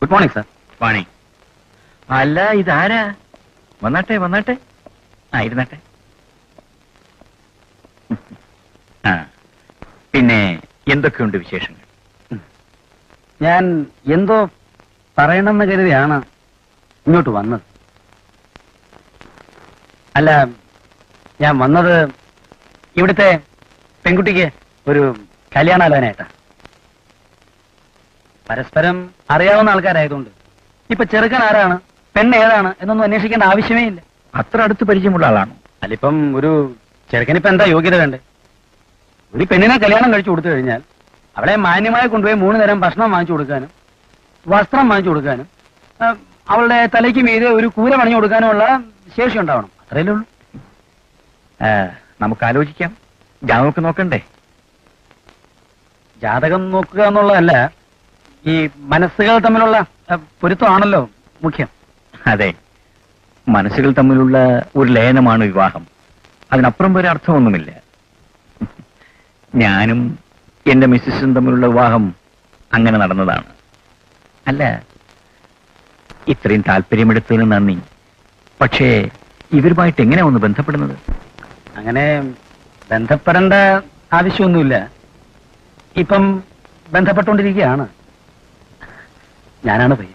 Good morning sir. Morning. അല്ല ഇതാരാ? വന്നാട്ടെ വന്നാട്ടെ. ഇരുന്നാട്ടെ. ആ പിന്നെ എന്തൊക്കെയുണ്ട് വിശേഷങ്ങൾ? ഞാൻ എന്തോ പറയണമെന്ന് കരുതിയാണ് ഇങ്ങോട്ട് വന്നത്. അല്ല, ഞാൻ വന്നത് ഇവിടുത്തെ പെൺകുട്ടിക്ക് ഒരു കല്യാണാലോചനയായിട്ടാ. പരസ്പരം അറിയാവുന്ന ആൾക്കാരായതുകൊണ്ട് ഇപ്പൊ ചെറുക്കൻ ആരാണ്, പെണ്ണ് ഏതാണ് എന്നൊന്നും അന്വേഷിക്കേണ്ട ആവശ്യമേ ഇല്ല. അത്ര അടുത്ത് പരിചയമുള്ള ആളാണോ? അല്ലിപ്പം ഒരു ചെറുക്കനിപ്പോ എന്താ യോഗ്യത വേണ്ടേ? ഒരു പെണ്ണിനെ കല്യാണം കഴിച്ചു കൊടുത്തു കഴിഞ്ഞാൽ അവളെ മാന്യമായി കൊണ്ടുപോയി 3 നേരം ഭക്ഷണം വാങ്ങിച്ചു കൊടുക്കാനും വസ്ത്രം വാങ്ങിച്ചു കൊടുക്കാനും അവളുടെ തലയ്ക്ക് മീതെ ഒരു കൂര പണിഞ്ഞു കൊടുക്കാനുമുള്ള ശേഷി ഉണ്ടാവണം. അത്രയല്ലേ ഉള്ളൂ. നമുക്ക് ആലോചിക്കാം. ജാതകമൊക്കെ നോക്കണ്ടേ? ജാതകം നോക്കുക എന്നുള്ളതല്ല, ഈ മനസ്സുകൾ തമ്മിലുള്ള പൊരുത്തമാണല്ലോ മുഖ്യം. അതെ, മനസ്സുകൾ തമ്മിലുള്ള ഒരു ലയനമാണ് വിവാഹം. അതിനപ്പുറം വരെ അർത്ഥമൊന്നുമില്ല. ഞാനും എന്റെ മിസ്സിസും തമ്മിലുള്ള വിവാഹം അങ്ങനെ നടന്നതാണ്. അല്ല, ഇത്രയും താല്പര്യമെടുത്തതിന് നന്ദി. പക്ഷേ ഇവരുമായിട്ട് എങ്ങനെയാ ഒന്ന് ബന്ധപ്പെടുന്നത്? അങ്ങനെ ബന്ധപ്പെടേണ്ട ആവശ്യമൊന്നുമില്ല. ഇപ്പം ബന്ധപ്പെട്ടുകൊണ്ടിരിക്കുകയാണ്. ഞാനാണ് പയ്യൻ.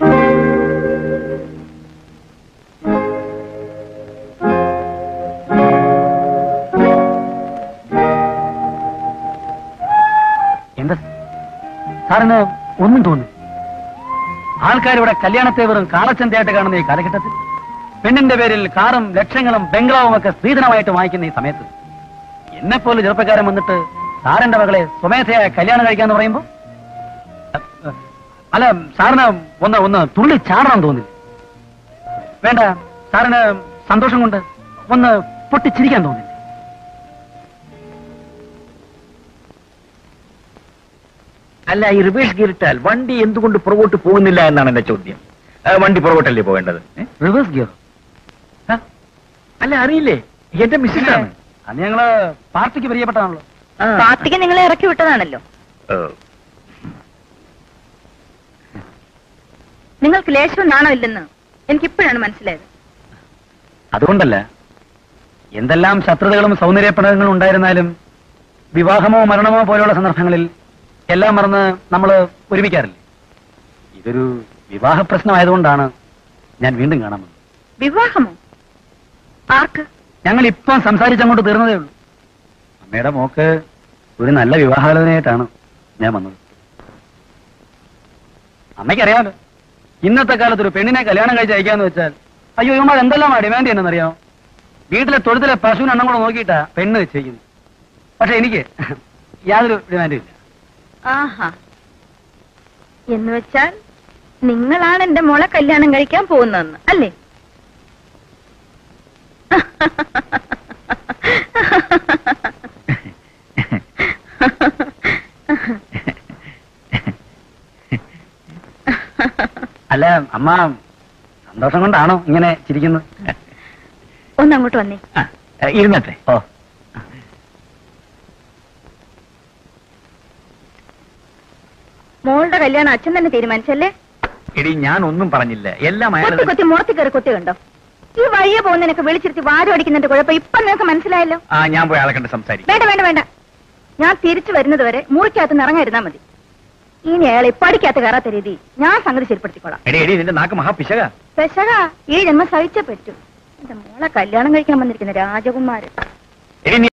എന്താ സാറിന് ഒന്നും തോന്നി? ആൾക്കാരിവിടെ കല്യാണത്തെ വെറും കാളച്ചന്തയായിട്ട് കാണുന്ന ഈ കാലഘട്ടത്തിൽ പെണ്ണിന്റെ പേരിൽ കാറും ലക്ഷങ്ങളും ബംഗ്ലാവും ഒക്കെ സ്ത്രീധനമായിട്ട് വാങ്ങിക്കുന്ന ഈ സമയത്ത് എന്നെപ്പോലെ ചെറുപ്പക്കാരൻ വന്നിട്ട് സാറിന്റെ മകളെ സ്വമേധയായ കല്യാണം കഴിക്കാന്ന് പറയുമ്പോ, അല്ല, സാറിന് ഒന്ന് തുള്ളി ചാടണം തോന്നില്ല? വേണ്ട, സാറിന് സന്തോഷം കൊണ്ട് ഒന്ന് പൊട്ടിച്ചിരിക്കാൻ തോന്നില്ല? അല്ല, ഈ റിവേഴ്സ് ഗിയർ ഇട്ടാൽ വണ്ടി എന്തുകൊണ്ട് പുറകോട്ട് പോകുന്നില്ല എന്നാണ് എന്റെ ചോദ്യം. വണ്ടി പുറകോട്ടല്ലേ പോകേണ്ടത്? Reverse gear? അല്ല, അറിയില്ലേ? എന്റെ മിസ്സിസാണ്. അന്ന് ഞങ്ങള് പാർട്ടിക്ക് പ്രിയപ്പെട്ടാണല്ലോ. പാർട്ടിക്ക് നിങ്ങളെ ഇറക്കി വിട്ടതാണല്ലോ. നിങ്ങൾക്ക് ലേശം നാണമില്ലെന്ന് എനിക്കിപ്പോഴാണ് മനസ്സിലായത്. അതുകൊണ്ടല്ല, എന്തെല്ലാം ശത്രുതകളും സൗന്ദര്യപ്പെടങ്ങളും ഉണ്ടായിരുന്നാലും വിവാഹമോ മരണമോ പോലെയുള്ള സന്ദർഭങ്ങളിൽ എല്ലാം മറന്ന് നമ്മൾ ഒരുമിക്കാറില്ലേ? ഇതൊരു വിവാഹ പ്രശ്നമായതുകൊണ്ടാണ് ഞാൻ വീണ്ടും കാണാൻ വന്നത്. വിവാഹമോ? ആർക്ക്? ഞങ്ങൾ ഇപ്പം സംസാരിച്ചങ്ങോട്ട് തീർന്നതേ ഉള്ളൂ. അമ്മയുടെ മോക്ക് ഒരു നല്ല വിവാഹാലോചനയായിട്ടാണ് ഞാൻ വന്നത്. അമ്മയ്ക്കറിയാമല്ലോ, ഇന്നത്തെ കാലത്ത് ഒരു പെണ്ണിനെ കല്യാണം കഴിച്ച് അയക്കാന്ന് വെച്ചാൽ അയ്യോ ഇവന്മാർ എന്തെല്ലാം ഡിമാൻഡ് ചെയ്യുന്നറിയാമോ? വീട്ടിലെ തൊഴുത്തിലെ പശുവിന് എണ്ണം കൂടെ നോക്കിയിട്ടാ പെണ്ണ് വെച്ചിരിക്കുന്നത്. പക്ഷെ എനിക്ക് യാതൊരു ഡിമാൻഡും ഇല്ല. ആഹാ, എന്ന് വെച്ചാൽ നിങ്ങളാണ് എന്റെ മോളെ കല്യാണം കഴിക്കാൻ പോകുന്നതെന്ന് അല്ലേ? അല്ല അമ്മ, സന്തോഷം കൊണ്ടാണോ ഇങ്ങനെ ചിരിക്കുന്നത്? ഒന്നങ്ങോട്ട് വന്നേ. ഇരുന്നട്ടെ. ഓ, മോളുടെ കല്യാണം അച്ഛൻ തന്നെ തീരുമാനിച്ചല്ലേ? എടി, ഞാൻ ഒന്നും പറഞ്ഞില്ല. എല്ലാം കൊത്തി കൊത്തി മുറത്തി കയറി കൊത്തി കണ്ടോ? ഈ വഴിയെ പോകുന്നതിനൊക്കെ വിളിച്ചിരുത്തി വാരം അടിക്കുന്നതിന്റെ കുഴപ്പം ഇപ്പൊ നിനക്ക് മനസ്സിലായല്ലോ. ഞാൻ പോയി ആളെ കണ്ട് സംസാരിക്കും. വേണ്ട വേണ്ട വേണ്ട, ഞാൻ തിരിച്ചു വരുന്നത് വരെ മുറിക്കകത്ത് നിറങ്ങിയിരുന്നാ മതി. ഇനി അയാളെ പഠിക്കാത്ത കയറാത്ത രീതി ഞാൻ സംഗതി ശരിപ്പെടുത്തിക്കോളാം. എടി എടി, നിന്റെ നാക്ക് മഹാപിശക. പെശക ഈ ജന്മം സഹിച്ചേ പറ്റൂ. എന്റെ മോളെ കല്യാണം കഴിക്കാൻ വന്നിരിക്കുന്ന രാജകുമാരൻ. എടി